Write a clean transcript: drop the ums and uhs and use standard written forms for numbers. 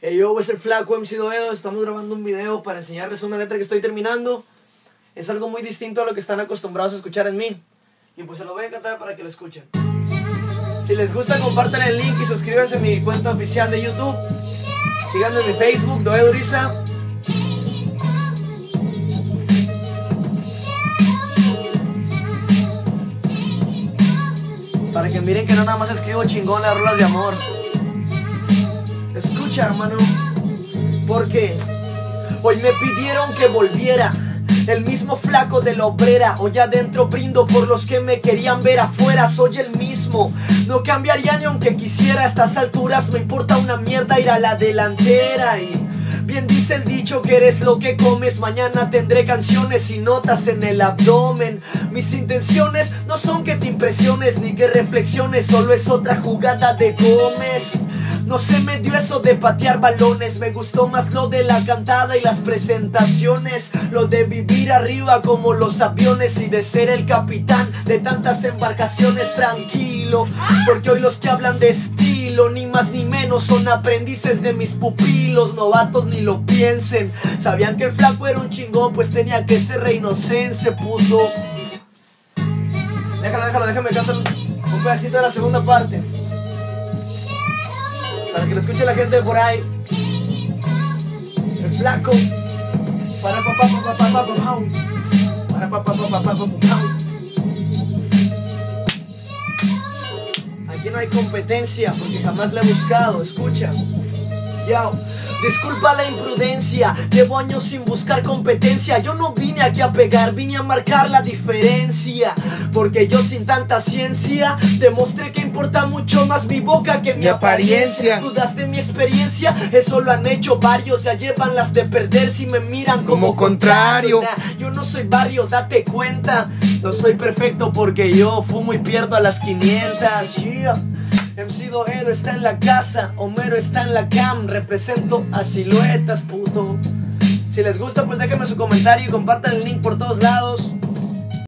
Hey yo, es el flaco MC Doedo. Estamos grabando un video para enseñarles una letra que estoy terminando. Es algo muy distinto a lo que están acostumbrados a escuchar en mí. Y pues se lo voy a cantar para que lo escuchen. Si les gusta, compartan el link y suscríbanse a mi cuenta oficial de YouTube. Síganme en mi Facebook, Doedo Uriza. Para que miren que no nada más escribo chingón las rolas de amor. Escucha, hermano, porque hoy me pidieron que volviera, el mismo flaco de la obrera. Hoy adentro brindo por los que me querían ver afuera. Soy el mismo, no cambiaría ni aunque quisiera. A estas alturas me importa una mierda ir a la delantera. Y bien dice el dicho que eres lo que comes. Mañana tendré canciones y notas en el abdomen. Mis intenciones no son que te impresiones ni que reflexiones, solo es otra jugada de Gómez. No se me dio eso de patear balones, me gustó más lo de la cantada y las presentaciones. Lo de vivir arriba como los aviones y de ser el capitán de tantas embarcaciones. Tranquilo, porque hoy los que hablan de estilo, ni más ni menos, son aprendices de mis pupilos. Novatos ni lo piensen, sabían que el flaco era un chingón, pues tenía que ser reinocense, puto. Déjame cantar un pedacito de la segunda parte para que lo escuche la gente de por ahí. El flaco. Aquí no hay competencia porque jamás la he buscado. Escucha. Yo, disculpa la imprudencia, llevo años sin buscar competencia. Yo no vine aquí a pegar, vine a marcar la diferencia. Porque yo sin tanta ciencia demostré que importa mucho más mi boca que mi apariencia. Dudas de mi experiencia, eso lo han hecho varios. Ya llevan las de perder si me miran como contrario. Yo no soy barrio, date cuenta. No soy perfecto porque yo fumo y pierdo a las 500. Yeah. MC Doedo está en la casa, Homero está en la cam. Represento a siluetas, puto. Si les gusta, pues déjenme su comentario y compartan el link por todos lados.